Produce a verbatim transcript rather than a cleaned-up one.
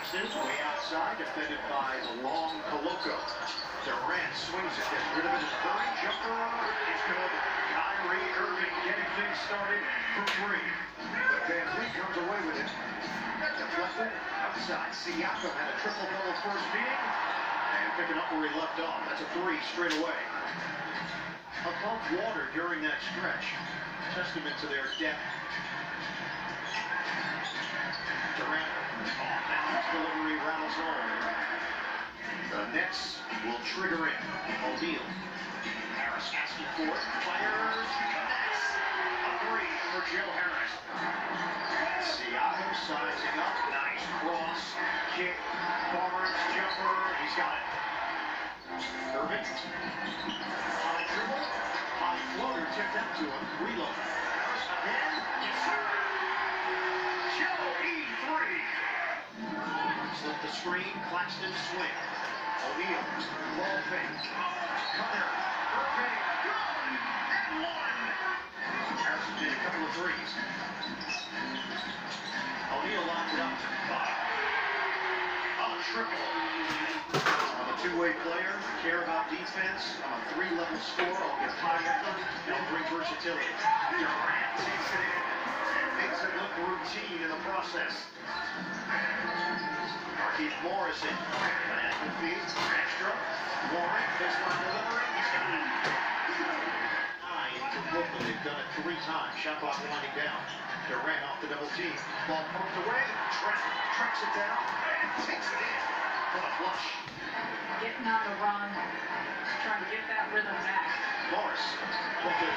Claxton way outside, defended by the long Koloko. Durant swings it, gets rid of it. His Curry jumper is good. Kyrie Irving getting things started for three. But Van Fleet comes away with it. Deflected outside. Siakam had a triple-double first meeting. And picking up where he left off. That's a three straight away. Above water during that stretch. Testament to their depth. Durant, off-balance delivery, rattles home. The Nets will trigger in. O'Neal. Harris asking for it. Fires. Connects. A three for Joe Harris. Siakam sizing up. Nice cross. Kick. Barnes jumper. He's got it. Irving. On a dribble. High floater tipped out to him. Reload. Harris again. Yes, sir. Joe E three. Slip the screen. Claxton swing. O'Neal. Ball fake. Cutter. Irving. Good. And one. Harrison did a couple of threes. O'Neal locked it up. Five. A triple. I'm a two-way player. Care about defense. I'm a three-level scorer. I'll get high effort. And I'll bring versatility. Durant takes it in and makes it look routine in the process. Markieff Morrison. Banana feed. Extra. Warren. Baseline delivery. He's got it. Nine for Brooklyn. They've done it three times. Shot clock winding down. Durant off the double team. Ball poked away. Trent tracks it down and takes it in for the flush. Getting on the run, trying to get that rhythm back. Morris.